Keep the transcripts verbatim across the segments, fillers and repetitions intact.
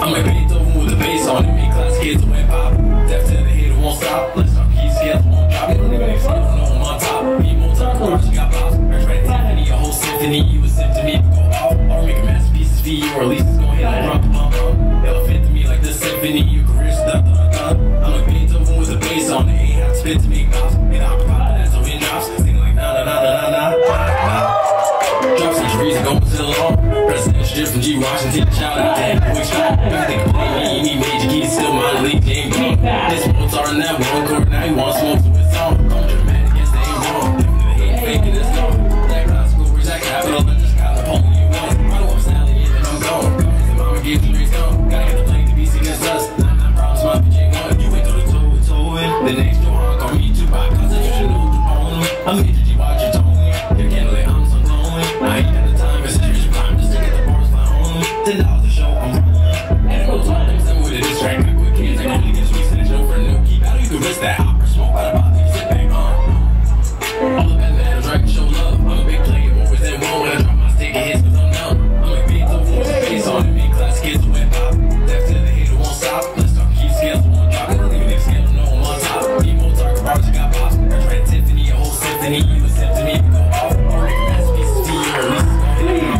I'm like Beethoven with the bass on it. Make class kids who went pop. Death to the hater won't stop. Let's talk keys, scales won't drop. They don't even explain, don't know I'm on top. Be more time, car, she got pops. Rich right Tiffany, a whole symphony. You a symphony, go off. Or make a masterpieces for you, or at least it's gonna hit like rump, pump, pump. Elephant to me like the symphony. Your career stuck, dun, dun. I'm like Beethoven with the bass on it. Ain't have to spit to make pops. And I'm poppin', that's how it drops. Sing like nah, nah, nah, nah, nah, nah, nah. Drop some trees and go to the law. President strip from G Washington, shout out to him, we strong. Everything can play me, you need major keys, still my league, game gone. This Mozart and that one chord, now he wants smoke to his song. I'm dramatic, yes, they ain't wrong. Definitely hate faking this gone. That classical, where's that capital? I just got Napoleon one. I don't want stallion and I'm gone. Cause the mama gave the race gone. Gotta get the plane to be seen against us. Nine, nine problems, my P J one. You went through the toe with toe in. The next Johan call me too by constitutional to own me. I'm major G, watch your tone. You can't let I'm so lonely. I ain't got the time, it's a treasure climb just to get the bars fly home. Ten dollars a show, I'm rolling. And it goes on, I'm with a diss track. Got quick kids, I can only get sweet snatch over no key battle. You can risk that opera smoke by the bottle, you sit back on. All the bad man, I can show love. I'm a big player, always in one. When I drop my stick, it hits cause I'm numb. I'm like Beethoven with the bass on it. Make class kids who went pop. Death to the hater won't stop. Let's talk keep scales, won't drop. They don't even need scales, no I'm on top. Be more dark, bars, you got pops. Rich right Tiffany, a whole symphony. You a symphony, go off. Or make a masterpiece for you, or at least it's gonna hit like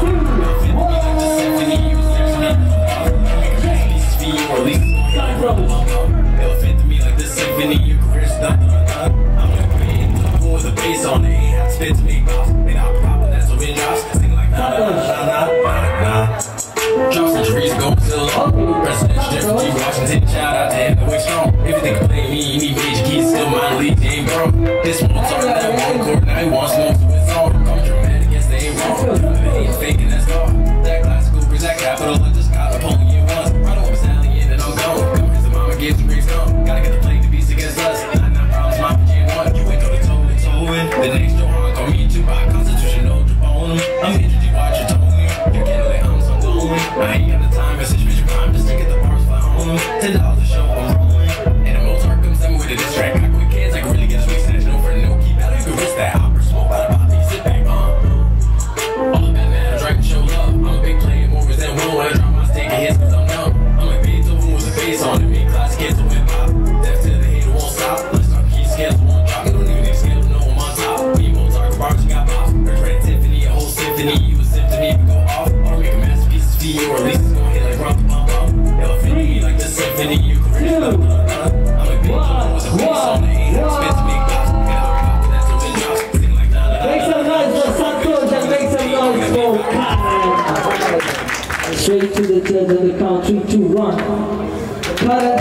Elephant to me like the symphony, your career's stuck, dun, dun. I'm like Beethoven with the bass on it. Ain't have to spit to make pops. They not poppin', that's what it drops. Sing like nah, nah, nah, nah, nah, nah. Drop some trees, go to the law. President strip from G Washington, shout out to him, the way strong. Everything can play me, you need major keys, still my league, they ain't grown. This one talking that one chord, now he wants smoke to his own. I'm dramatic, yes, they ain't wrong. They ain't faking, that's gone. That classical, where's that capital? I just got Napoleon once. Right over stallion and I'm gone. Gives the race gone. Gotta get the plane to beats against us. Nine, nine problems, my P J one. You ain't go to toe with toe in. The next Johan call me too by constitutional to bone him. I'm here to G, watch your tone. You can't let I'm so lonely. I ain't got the time, it's a treasure crime just to get the bars fly home. Ten dollars a show, I'm rolling. And the Mozart comes in with a diss track. Got quick kids, I can really get a sweet snatch. No for no key battle, you can risk that opera smoke by the bottle, you sit back on. All the bad man, I try to show love. I'm a big player, more than one. When I drop my stick, it hits cause I'm numb. I'm like Beethoven with the bass on it. Kids who went pop. Death to the hater won't stop. Let's talk key scales won't drop. They don't even need scales, no I'm on top. Be more dark, bars, you got pops. Rich right Tiffany, a whole symphony. You a symphony, we go off. Or make a masterpiece for you, or at least it's gonna hit like rump, pump, pump. Elephant to me like the symphony. Your career's stuck, dun, dun. I'm like Beethoven with the bass on it. Ain't have to spit to make pops. And I'm like, that's how it drops. Sing like nah, nah, nah. Make some noise for Santhosh and make some noise for Karan. Straight to the judge of the count, three, two, one. Karan.